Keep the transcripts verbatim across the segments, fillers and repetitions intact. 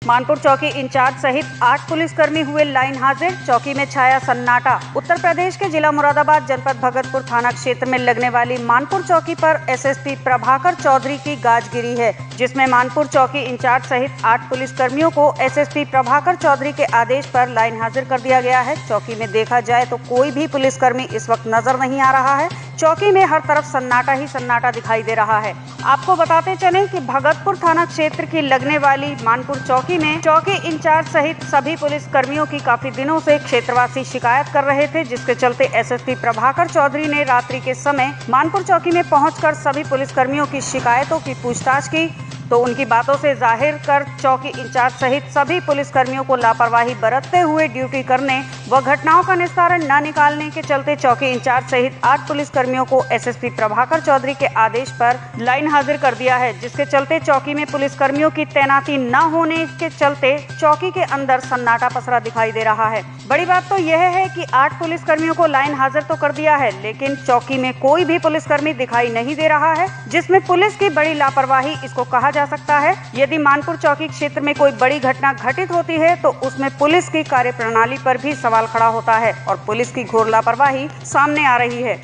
मानपुर चौकी इंचार्ज सहित आठ पुलिसकर्मी हुए लाइन हाजिर। चौकी में छाया सन्नाटा। उत्तर प्रदेश के जिला मुरादाबाद जनपद भगतपुर थाना क्षेत्र में लगने वाली मानपुर चौकी पर एसएसपी प्रभाकर चौधरी की गाज गिरी है, जिसमें मानपुर चौकी इंचार्ज सहित आठ पुलिसकर्मियों को एसएसपी प्रभाकर चौधरी के आदेश पर लाइन हाजिर कर दिया गया है। चौकी में देखा जाए तो कोई भी पुलिसकर्मी इस वक्त नजर नहीं आ रहा है। चौकी में हर तरफ सन्नाटा ही सन्नाटा दिखाई दे रहा है। आपको बताते चलें कि भगतपुर थाना क्षेत्र की लगने वाली मानपुर चौकी में चौकी इंचार्ज सहित सभी पुलिस कर्मियों की काफी दिनों से क्षेत्रवासी शिकायत कर रहे थे, जिसके चलते एसएसपी प्रभाकर चौधरी ने रात्रि के समय मानपुर चौकी में पहुंचकर सभी पुलिस कर्मियों की शिकायतों की पूछताछ की, तो उनकी बातों से जाहिर कर चौकी इंचार्ज सहित सभी पुलिस कर्मियों को लापरवाही बरतते हुए ड्यूटी करने व घटनाओं का निस्तारण न निकालने के चलते चौकी इंचार्ज सहित आठ पुलिस कर्मियों को एसएसपी प्रभाकर चौधरी के आदेश पर लाइन हाजिर कर दिया है, जिसके चलते चौकी में पुलिस कर्मियों की तैनाती न होने के चलते चौकी के अंदर सन्नाटा पसरा दिखाई दे रहा है। बड़ी बात तो यह है कि आठ पुलिस कर्मियों को लाइन हाजिर तो कर दिया है, लेकिन चौकी में कोई भी पुलिसकर्मी दिखाई नहीं दे रहा है, जिसमें पुलिस की बड़ी लापरवाही इसको कहा जा सकता है। यदि मानपुर चौकी क्षेत्र में कोई बड़ी घटना घटित होती है तो उसमें पुलिस की कार्यप्रणाली पर भी सवाल खड़ा होता है और पुलिस की घोर लापरवाही सामने आ रही है।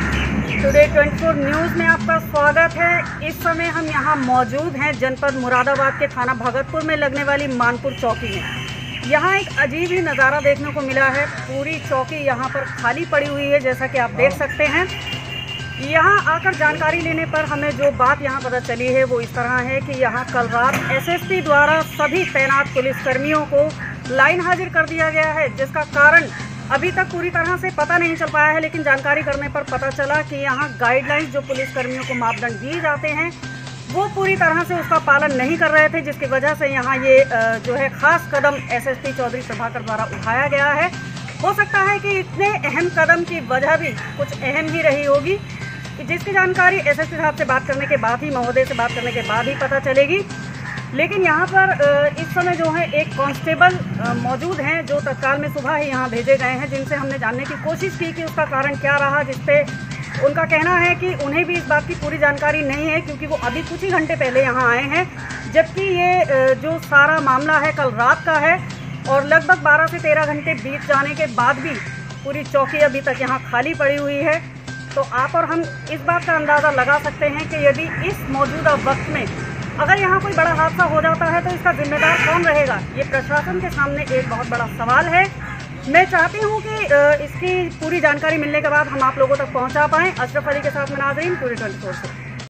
टुडे ट्वेंटी फोर न्यूज में आपका स्वागत है। इस समय हम यहाँ मौजूद हैं जनपद मुरादाबाद के थाना भगतपुर में लगने वाली मानपुर चौकी में। यहाँ एक अजीब ही नज़ारा देखने को मिला है। पूरी चौकी यहाँ पर खाली पड़ी हुई है, जैसा कि आप देख सकते हैं। यहाँ आकर जानकारी लेने पर हमें जो बात यहाँ पता चली है वो इस तरह है कि यहाँ कल रात एसएसपी द्वारा सभी तैनात पुलिसकर्मियों को लाइन हाजिर कर दिया गया है, जिसका कारण अभी तक पूरी तरह से पता नहीं चल पाया है, लेकिन जानकारी करने पर पता चला कि यहाँ गाइडलाइंस जो पुलिसकर्मियों को मापदंड दिए जाते हैं वो पूरी तरह से उसका पालन नहीं कर रहे थे, जिसकी वजह से यहाँ ये जो है खास कदम एसएसपी चौधरी प्रभाकर द्वारा उठाया गया है। हो सकता है कि इतने अहम कदम की वजह भी कुछ अहम ही रही होगी, जिसकी जानकारी एसएसपी साहब से बात करने के बाद ही, महोदय से बात करने के बाद ही पता चलेगी। लेकिन यहाँ पर इस समय जो है एक कांस्टेबल मौजूद हैं जो तत्काल में सुबह ही यहाँ भेजे गए हैं, जिनसे हमने जानने की कोशिश की कि उसका कारण क्या रहा, जिसपे उनका कहना है कि उन्हें भी इस बात की पूरी जानकारी नहीं है, क्योंकि वो अभी कुछ ही घंटे पहले यहाँ आए हैं, जबकि ये जो सारा मामला है कल रात का है और लगभग बारह से तेरह घंटे बीत जाने के बाद भी पूरी चौकी अभी तक यहाँ खाली पड़ी हुई है। तो आप और हम इस बात का अंदाज़ा लगा सकते हैं कि यदि इस मौजूदा वक्त में अगर यहाँ कोई बड़ा हादसा हो जाता है तो इसका जिम्मेदार कौन रहेगा, ये प्रशासन के सामने एक बहुत बड़ा सवाल है। मैं चाहती हूँ कि इसकी पूरी जानकारी मिलने के बाद हम आप लोगों तक पहुँचा पाएँ। अशरफ अली के साथ में नाज़रीन, टुडे ट्वेंटी फोर से।